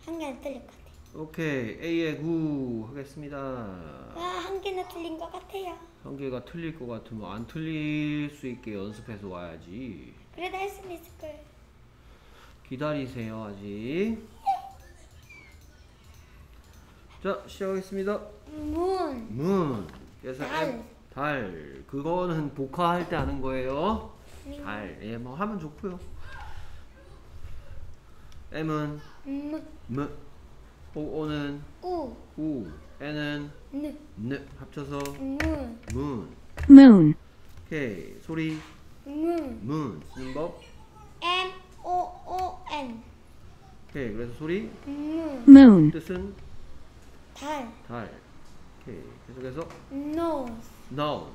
한 개는 틀릴 것 같아요. 오케이. A의 9 하겠습니다. 한 개는 틀린 것 같아요. 한 개가 틀릴 것 같으면 안 틀릴 수 있게 연습해서 와야지. 그래도 할 수는 있을 거예요. 기다리세요, 아직. 자, 시작하겠습니다. 문. 그래서 달. 달. 그거는 복화할 때 하는 거예요. 달. 예, 뭐 하면 좋고요. M은 무. O는 우. N은 느. 합쳐서 문. moon, 오케이. 소리 문 쓰는 법. MOON. 오케이. 그래서 소리 moon, 뜻은 달. 달. 오케이. 계속해서 Nose. nose.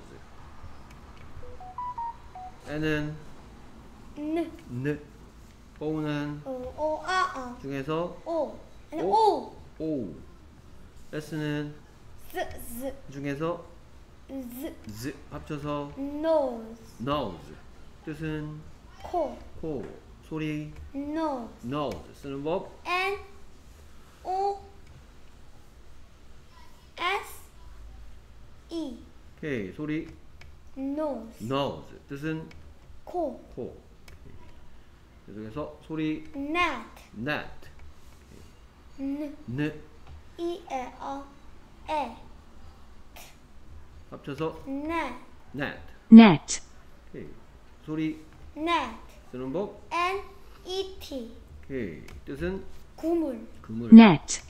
N은 느. O는 중에서 오. O. S는 Z. 중에서 Z. 합쳐서 Nose. nose. 뜻은 코. 코. 소리 Nose. nose 쓰는 법. NOSE. 오케이. 소리 Nose. nose. 뜻은 코. 코. 계속해서 소리 Net. net. N. 느. E. 합쳐서 Net. net. net, 오케이. 소리 Net. 쓰는 법. NET. 오케이. 뜻은 구물. 그물. net,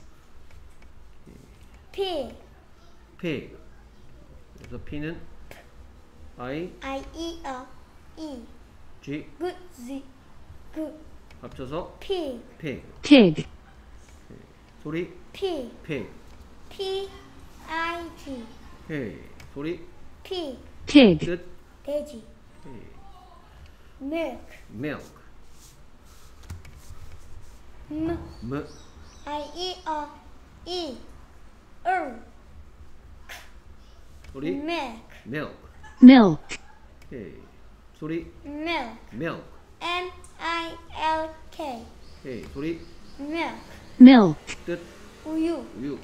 Pig. pig. 그래서 P는 I E. G Good. Z. Good. 합쳐서 Pig. pig. pig, 소리 Pig. pig. PIG. 오케이. 소리 Pig. pig, 뜻. 돼지. 오케이. Milk. milk. M. 무. E. 소리 Milk. milk. milk, 오케이. 소리 Milk. milk. MILK. 오케이. 소리 Milk. milk, 뜻. 우유. 우유.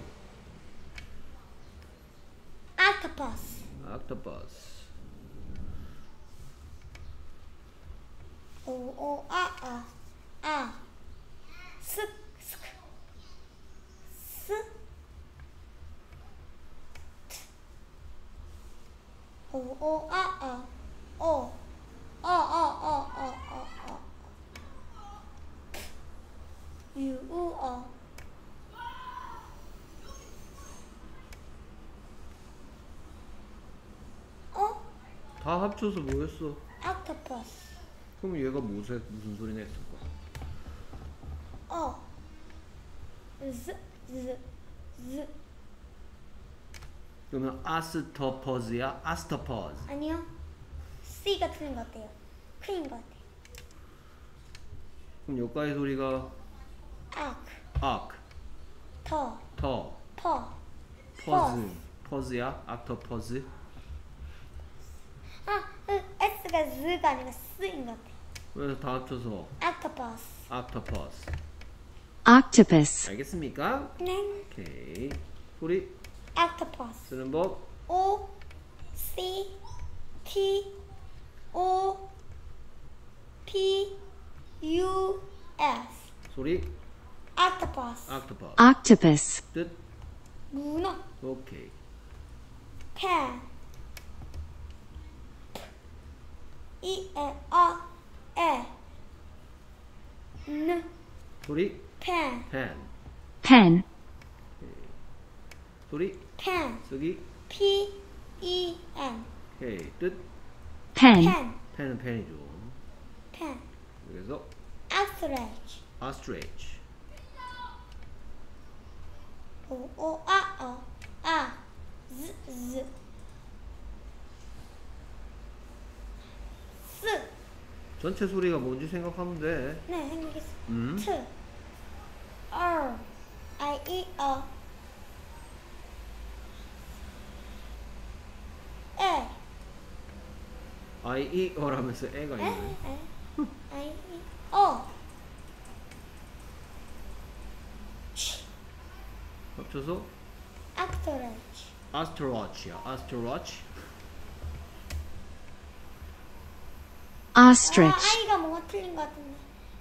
Octopus. octopus. 스. 다 합쳐서 뭐였어? Octopus. 그럼 얘가 무슨 소리 냈을까? Z. 그러면 astopods야? astopos. 아니요. C가 틀린 것 같아요. C인 것 같아요. 그럼 여기까지 소리가 arc, 터. pause, octopus. S가 Z가 아니라 S인 것 같아요. 그래서 다 합쳐서 octopus. octopus, 알겠습니까? 네. 오케이. 소리 Octopus. 쓰는 법. OCTOPUS. 소리 Octopus. octopus. octopus, 뜻. 문어. 오케이. Pen. N. 소리 Pen. pen. pen, 소리 Pen. 쓰기. PEN. 오케이. 뜻. pen, Pen. 펜은 펜이죠. Pen. 그래서 Ostrich. ostrich. Z. 전체 소리가 뭔지 생각하면 돼. 네, 생각했어. 음. T. R. E. IE어라면서 애가 있네. O. 합쳐서 astrology. astrology야. astrology. ostrich, 아이가 뭔가 틀린 것 같은데.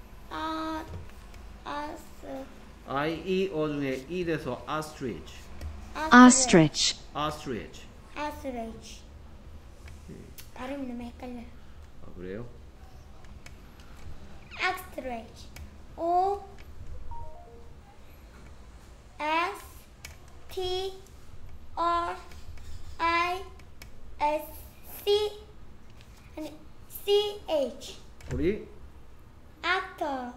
I, 어 중에 이 돼서 ostrich. ostrich, ostrich. astrology. 발음이 너무 헷갈려. 아, 그래요? astrology. O S T R I S C 아니 C H. 우리 actor.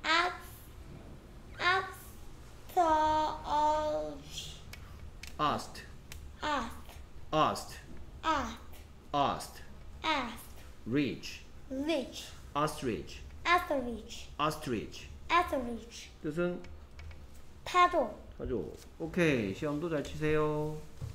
asked, Asked. asked, Asked. asked, Asked. reach, Rich. ostrich, Astrology. ostrich. Astrology. 뜻은 파도. 하죠. 오케이, 시험도 잘 치세요.